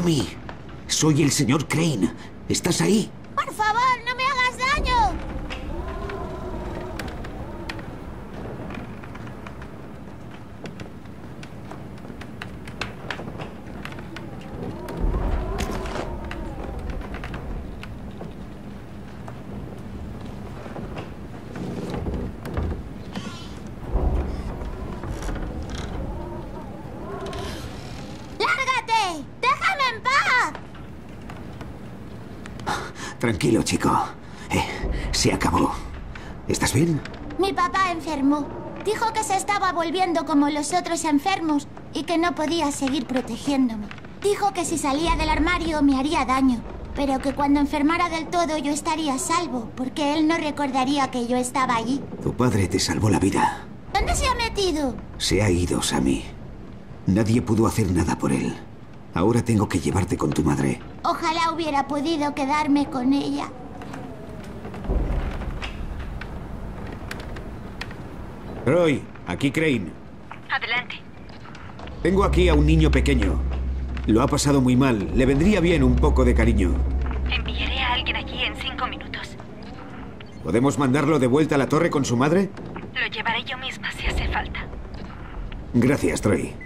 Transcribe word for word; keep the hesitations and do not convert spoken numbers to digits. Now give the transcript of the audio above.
Sammy, soy el señor Crane. ¿Estás ahí? Por favor, no me hagas daño. ¡Lárgate! ¡Déjame en paz! Tranquilo, chico. Eh, se acabó. ¿Estás bien? Mi papá enfermó. Dijo que se estaba volviendo como los otros enfermos y que no podía seguir protegiéndome. Dijo que si salía del armario me haría daño, pero que cuando enfermara del todo yo estaría a salvo, porque él no recordaría que yo estaba allí. Tu padre te salvó la vida. ¿Dónde se ha metido? Se ha ido, Sammy. Nadie pudo hacer nada por él. Ahora tengo que llevarte con tu madre. Ojalá hubiera podido quedarme con ella. Roy, aquí Crane. Adelante. Tengo aquí a un niño pequeño. Lo ha pasado muy mal. Le vendría bien un poco de cariño. Enviaré a alguien aquí en cinco minutos. ¿Podemos mandarlo de vuelta a la torre con su madre? Lo llevaré yo misma si hace falta. Gracias, Troy.